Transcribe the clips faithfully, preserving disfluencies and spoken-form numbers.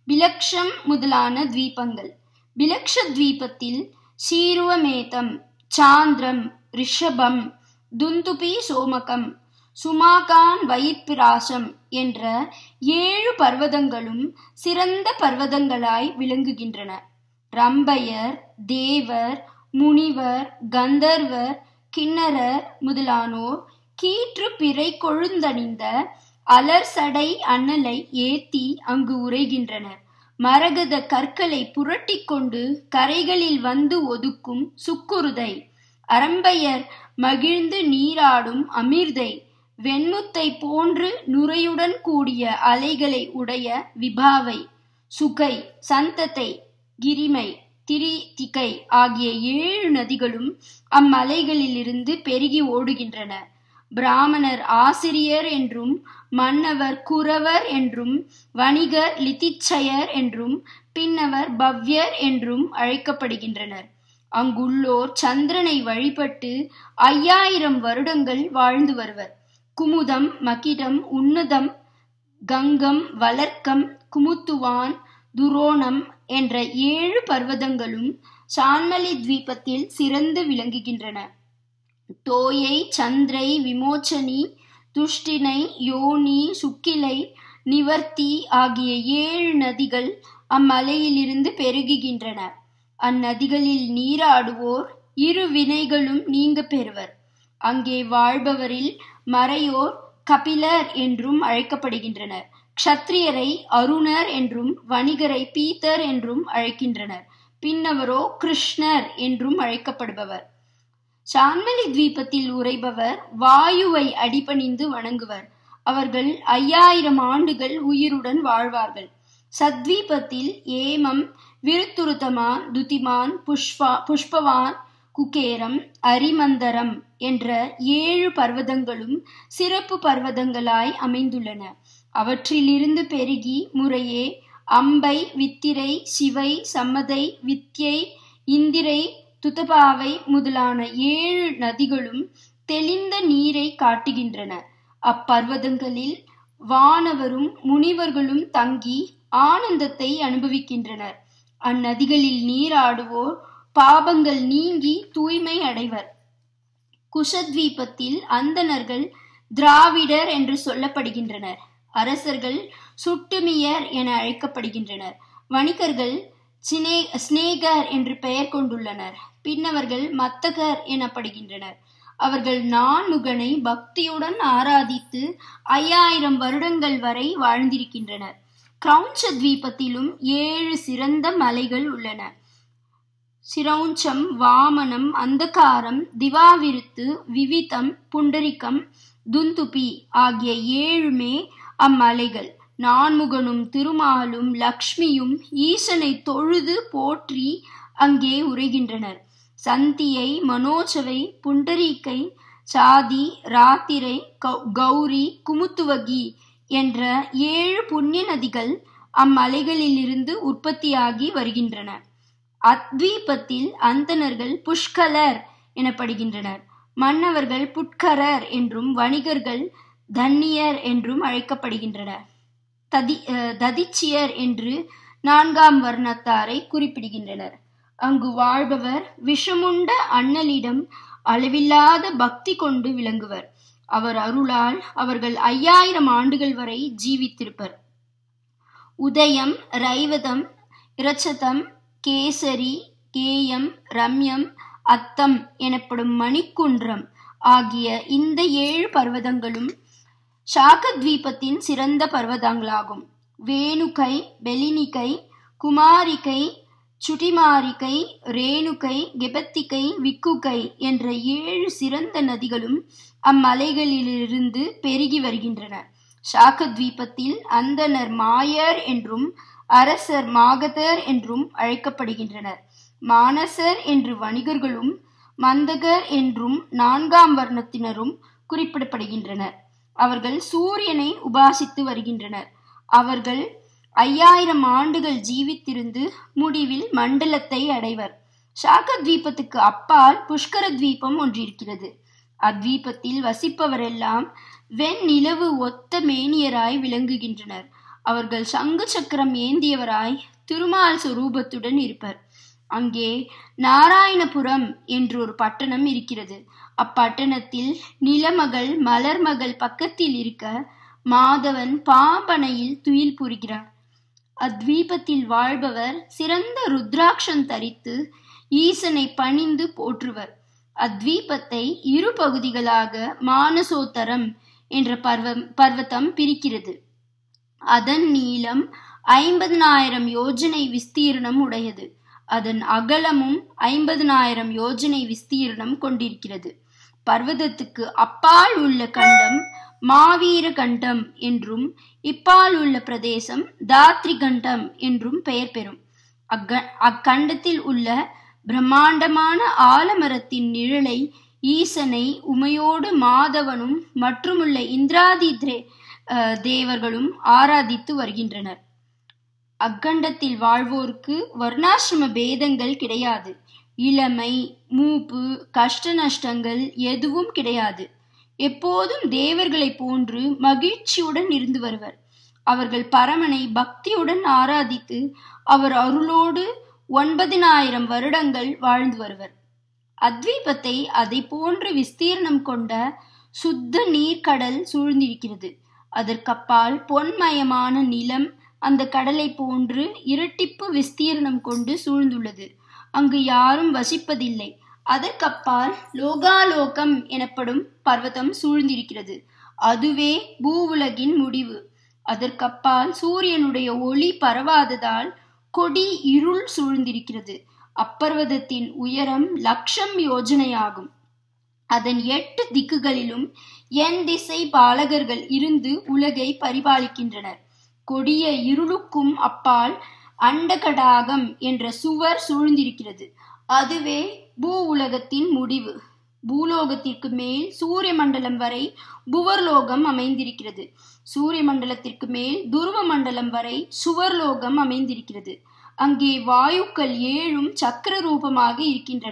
பிலக்ஷம் முதலான தீபங்கள். பிலக்ஷ தீபத்தில் சீருவமேதம், சாந்திரம், ரிஷபம், துந்துபி சோமகம், சுமாகான் வயிற்பிராசம் என்ற ஏழு பர்வதங்களும் சிறந்த பர்வதங்களாய் விளங்குகின்றன. ரம்பையர், தேவர், முனிவர், கந்தர்வர், கிண்ணரர் முதலானோர் கீற்று பிறை கொழுந்தணிந்த அலர் சடை அண்ணலை ஏத்தி அங்கு உரைகின்றனர். மரகத கற்களை புரட்டி கொண்டு கரைகளில் வந்து ஒதுக்கும் சுக்குருதை, அரம்பையர் மகிழ்ந்து நீராடும் அமிர்தை, வெண்முத்தை போன்று நுரையுடன் கூடிய அலைகளை உடைய விபாவை, சுகை, சந்தத்தை, கிரிமை, திரிதிகை ஆகிய ஏழு நதிகளும் அம்மலைகளிலிருந்து பெருகி ஓடுகின்றன. பிராமணர் ஆசிரியர் என்றும், மன்னவர் குரவர் என்றும், வணிகர் லிதிச்சயர் என்றும், பின்னவர் பவ்யர் என்றும் அழைக்கப்படுகின்றனர். அங்குள்ளோர் சந்திரனை வழிபட்டு ஐயாயிரம் வருடங்கள் வாழ்ந்து வருவர். குமுதம், மகிடம், உன்னதம், கங்கம், வலர்க்கம், குமுத்துவான், துரோணம் என்ற ஏழு பர்வதங்களும் சான்மலி தீபத்தில் சிறந்து விளங்குகின்றன. தோயை, சந்திரை, விமோச்சனி, துஷ்டினை, யோனி, சுக்கிலை, நிவர்த்தி ஆகிய ஏழு நதிகள் அம்மலையிலிருந்து பெருகுகின்றன. அந்நதிகளில் நீராடுவோர் இரு வினைகளும் நீங்க பெறுவர். அங்கே வாழ்பவரில் மறையோர் கபிலர் என்றும் அழைக்கப்படுகின்றனர். க்ஷத்ரியரை அருணர் என்றும், வணிகரை பீத்தர் என்றும் அழைக்கின்றனர். பின்னவரோ கிருஷ்ணர் என்றும் அழைக்கப்படுபவர். சான்மலி தீபத்தில் உரைபவர் வாயுவை அடிபணிந்து வணங்குவர். அவர்கள் ஐயாயிரம் ஆண்டுகள் உயிருடன் வாழ்வார்கள். சத்வீபத்தில் ஏமம், விருத்துருத்தமான், துதிமான், புஷ்பா புஷ்பவான், குகேரம், அரிமந்தரம் என்ற ஏழு பர்வதங்களும் சிறப்பு பர்வதங்களாய் அமைந்துள்ளன. அவற்றிலிருந்து பெருகி முறையே அம்பை, வித்திரை, சிவை, சம்மதை, வித்யை, இந்திரை, துதபாவை முதலான ஏழு நதிகளும் தெளிந்த நீரை காட்டுகின்றன. அப்பர்வதங்களில் வானவரும் முனிவர்களும் தங்கி ஆனந்தத்தை அனுபவிக்கின்றனர். அந்நதிகளில் நீராடுவோர் பாபங்கள் நீங்கி தூய்மை அடைவர். குஷத்வீபத்தில் அந்தணர்கள் திராவிடர் என்று சொல்லப்படுகின்றனர். அரசர்கள் சுட்டுமியர் என அழைக்கப்படுகின்றனர். வணிகர்கள் ஸ்நேகர் என்று பெயர் கொண்டுள்ளனர். பின்னவர்கள் மத்தகர் எனப்படுகின்றனர். அவர்கள் நான்முகனை பக்தியுடன் ஆராதித்து ஐயாயிரம் வருடங்கள் வரை வாழ்ந்திருக்கின்றனர். கிரௌஞ்ச தீபத்திலும் ஏழு சிறந்த மலைகள் உள்ளன. சிரௌஞ்சம், வாமனம், அந்தகாரம், திவாவிருத்து, விவிதம், புண்டரிகம், துந்துபி ஆகிய ஏழுமே அம்மலைகள். நான்முகனும் திருமாலும் லக்ஷ்மியும் ஈசனை தொழுது போற்றி அங்கே உரைகின்றனர். சந்தியை, மனோச்சவை, புண்டரீக்கை, சாதி, ராத்திரை, கௌரி, குமுத்துவகி என்ற ஏழு புண்ணிய நதிகள் அம்மலைகளிலிருந்து உற்பத்தியாகி வருகின்றன. அத்வீபத்தில் அந்தணர்கள் புஷ்கலர் எனப்படுகின்றனர். மன்னவர்கள் புட்கரர் என்றும், வணிகர்கள் தன்னியர் என்றும் அழைக்கப்படுகின்றனர். ததி ததிச்சியர் என்று நான்காம் வர்ணத்தாரை குறிப்பிடுகின்றனர். அங்கு வாழ்பவர் விஷமுண்ட அண்ணலிடம் அளவில்லாத பக்தி கொண்டு விளங்குவர். அவர் அருளால் அவர்கள் ஐயாயிரம் ஆண்டுகள் வரை ஜீவித்திருப்பர். உதயம், ரைவதம், இரச்சதம், கேசரி, கேயம், ரம்யம், அத்தம் எனப்படும் மணிக்குன்றம் ஆகிய இந்த ஏழு பர்வதங்களும் சாகத்வீபத்தின் சிறந்த பர்வதங்களாகும். வேணுகை, பெலினிகை, குமாரிகை, சுட்டிமாரிகை, ரேணுகை, கெபத்திகை, விக்குகை என்ற ஏழு சிறந்த நதிகளும் அம்மலைகளிலிருந்து பெருகி வருகின்றன. சாகத்வீபத்தில் அந்தணர் மாயர் என்றும், அரசர் மாகதர் என்றும் அழைக்கப்படுகின்றனர். மானசர் என்று வணிகர்களும், மந்தகர் என்றும் நான்காம் வர்ணத்தினரும் குறிப்பிடப்படுகின்றனர். அவர்கள் சூரியனை உபாசித்து வருகின்றனர். அவர்கள் ஐயாயிரம் ஆண்டுகள் ஜீவித்திருந்து முடிவில் மண்டலத்தை அடைவர். சாகத்வீபத்துக்கு அப்பால் புஷ்கர தீபம் ஒன்று இருக்கிறது. அத்வீபத்தில் வசிப்பவரெல்லாம் வெண் நிலவு ஒத்த மேனியராய் விளங்குகின்றனர். அவர்கள் சங்கு சக்கரம் ஏந்தியவராய் திருமால் சுரூபத்துடன் இருப்பர். அங்கே நாராயணபுரம் என்று ஒரு பட்டணம் இருக்கிறது. அப்பட்டணத்தில் நிலமகள் மலர்மகள் பக்கத்தில் இருக்க மாதவன் பாம்பனையில் துயில் புரிகிறார். அத்வீபத்தில் வாழ்பவர் சிறந்த ருத்ராட்சம் தரித்து ஈசனை பணிந்து போற்றுவர். அத்வீபத்தை இரு பகுதிகளாக மானசோத்தரம் என்ற பர்வம் பர்வதம் பிரிக்கிறது. அதன் நீளம் ஐம்பதனாயிரம் யோஜனை விஸ்தீர்ணம் உடையது. அதன் அகலமும் ஐம்பதனாயிரம் யோஜனை விஸ்தீர்ணம் கொண்டிருக்கிறது. பர்வதத்துக்கு அப்பால் உள்ள கண்டம் மாவீர கண்டம் என்றும் இப்பால் உள்ள பிரதேசம் தாத்ரி கண்டம் என்றும் பெயர் பெறும். அக்க அக்கண்டத்தில் உள்ள பிரம்மாண்டமான ஆலமரத்தின் நிழலை ஈசனை உமையோடு மாதவனும் மற்றுமுள்ள இந்திராதி தேவர்களும் ஆராதித்து வருகின்றனர். அக்கண்டத்தில் வாழ்வோருக்கு வர்ணாசிரம பேதங்கள் கிடையாது. இளமை, மூப்பு, கஷ்ட நஷ்டங்கள் எதுவும் கிடையாது. எப்போதும் தேவர்களை போன்று மகிழ்ச்சியுடன் இருந்து வருவர். அவர்கள் பரமனை பக்தியுடன் ஆராதித்து அவர் அருளோடு ஒன்பதினாயிரம் வருடங்கள் வாழ்ந்து வருவர். அத்வீபத்தை அதை போன்று விஸ்தீர்ணம் கொண்ட சுத்த நீர்க்கடல் சூழ்ந்திருக்கிறது. அதற்கப்பால் பொன்மயமான நிலம் அந்த கடலை போன்று இரட்டிப்பு விஸ்தீர்ணம் கொண்டு சூழ்ந்துள்ளது. அங்கு யாரும் வசிப்பதில்லை. அதற்கப்பால் லோகாலோகம் எனப்படும் பர்வதம் சூழ்ந்திருக்கிறது. அதுவே பூவுலகின் முடிவு. அதற்கப்பால் சூரியனுடைய ஒளி பரவாததால் கொடி இருள் சூழ்ந்திருக்கிறது. அப்பர்வதத்தின் உயரம் லட்சம் யோஜனையாகும். அதன் எட்டு திக்குகளிலும் என் திசை பாலகர்கள் இருந்து உலகை பரிபாலிக்கின்றனர். கொடிய இருளுக்கும் அப்பால் அண்டகடாகம் என்ற சுவர் சூழ்ந்திருக்கிறது. அதுவே பூ உலகத்தின் முடிவு. பூலோகத்திற்கு மேல் சூரிய மண்டலம் வரை புவர்லோகம் அமைந்திருக்கிறது. சூரிய மண்டலத்திற்கு மேல் துருவ மண்டலம் வரை சுவர்லோகம் அமைந்திருக்கிறது. அங்கே வாயுக்கள் ஏழும் சக்கர ரூபமாக இருக்கின்றன.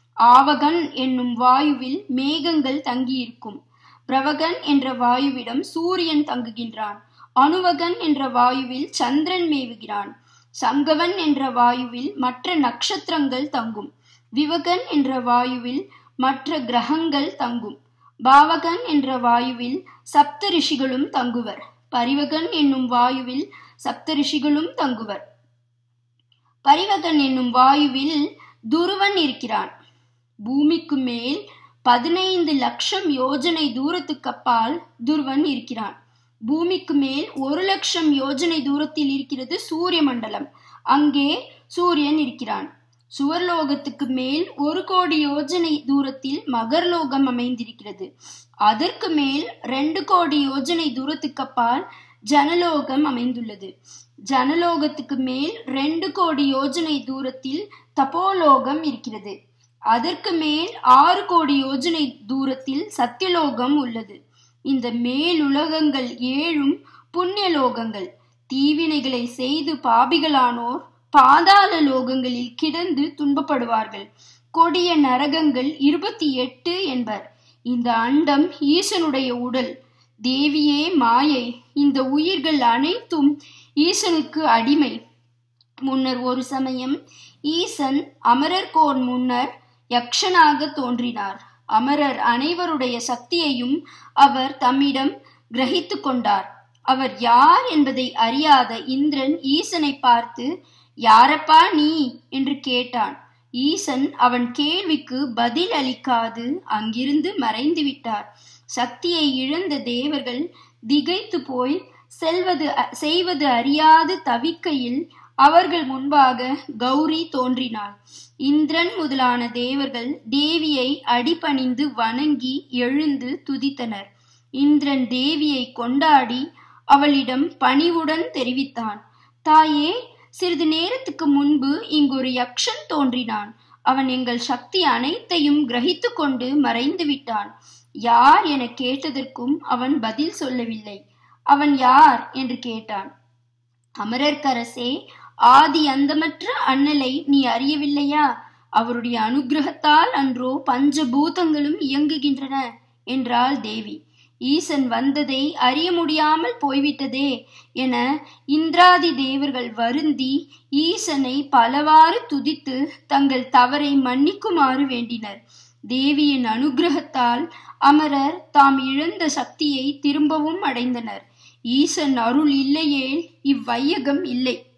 ஆவகன் என்னும் வாயுவில் மேகங்கள் தங்கியிருக்கும். பிரவகன் என்ற வாயுவிடம் சூரியன் தங்குகின்றான். அணுவகன் என்ற வாயுவில் சந்திரன் மேவுகிறான். சங்கவன் என்ற வாயுவில் மற்ற நட்சத்திரங்கள் தங்கும். விவகன் என்ற வாயுவில் மற்ற கிரகங்கள் தங்கும். பாவகன் என்ற வாயுவில் சப்த ரிஷிகளும் தங்குவர். பரிவகன் என்னும் வாயுவில் சப்த ரிஷிகளும் தங்குவர். பரிவகன் என்னும் வாயுவில் துருவன் இருக்கிறான். பூமிக்கு மேல் பதினைந்து லட்சம் யோஜனை தூரத்துக்கு அப்பால் துருவன் இருக்கிறான். பூமிக்கு மேல் ஒரு லட்சம் யோஜனை தூரத்தில் இருக்கிறது சூரிய மண்டலம். அங்கே சூரியன் இருக்கிறான். சுவர்லோகத்துக்கு மேல் ஒரு கோடி யோஜனை தூரத்தில் மகர்லோகம் அமைந்திருக்கிறது. அதற்கு மேல் ரெண்டு கோடி யோஜனை தூரத்துக்கு அப்பால் ஜனலோகம் அமைந்துள்ளது. ஜனலோகத்துக்கு மேல் ரெண்டு கோடி யோஜனை தூரத்தில் தபோலோகம் இருக்கிறது. அதற்கு மேல் ஆறு கோடி யோஜனை தூரத்தில் சத்தியலோகம் உள்ளது. இந்த மேலுலகங்கள் ஏழும் புண்ணியலோகங்கள். தீவினைகளை செய்து பாபிகளானோர் பாதாள லோகங்களில் கிடந்து துன்பப்படுவார்கள். கொடிய நரகங்கள் இருபத்தி எட்டு என்பர். இந்த அண்டம் ஈசனுடைய உடல். தேவியே மாயை. இந்த உயிர்கள் அனைத்தும் ஈசனுக்கு அடிமை. முன்னர் ஒரு சமயம் ஈசன் அமரர்கோன் முன்னர் யக்ஷனாக தோன்றினார். அமரர் அனைவருடைய சக்தியையும் அவர் தம்மிடம் கிரகித்து கொண்டார். அவர் யார் என்பதை அறியாத இந்திரன் ஈசனை பார்த்து, யாரப்பா நீ என்று கேட்டான். ஈசன் அவன் கேள்விக்கு பதில் அளிக்காது அங்கிருந்து மறைந்து விட்டார். சக்தியை இழந்த தேவர்கள் திகைத்து போய் செல்வது செய்வது அறியாது தவிக்கையில் அவர்கள் முன்பாக கௌரி தோன்றினாள். இந்திரன் முதலான தேவர்கள் தேவியை அடிபணிந்து வணங்கி எழுந்து துதித்தனர். இந்திரன் தேவியை கொண்டாடி அவளிடம் பணிவுடன் தெரிவித்தான், தாயே, சிறிது நேரத்துக்கு முன்பு இங்கு ஒரு யக்ஷன் தோன்றினான். அவன் எங்கள் சக்தி அனைத்தையும் கிரகித்து கொண்டு மறைந்து விட்டான். யார் என கேட்டதற்கும் அவன் பதில் சொல்லவில்லை. அவன் யார் என்று கேட்டான். அமரர்க்கரசே, ஆதி அந்தமற்ற அண்ணலை நீ அறியவில்லையா? அவருடைய அனுகிரகத்தால் அன்றோ பஞ்சபூதங்களும் இயங்குகின்றன என்றாள் தேவி. ஈசன் வந்ததை அறிய முடியாமல் போய்விட்டதே என இந்திராதி தேவர்கள் வருந்தி ஈசனை பலவாறு துதித்து தங்கள் தவறை மன்னிக்குமாறு வேண்டினர். தேவியின் அனுகிரகத்தால் அமரர் தாம் இழந்த சக்தியை திரும்பவும் அடைந்தனர். ஈசன் அருள் இல்லையேல் இவ்வையகம் இல்லை.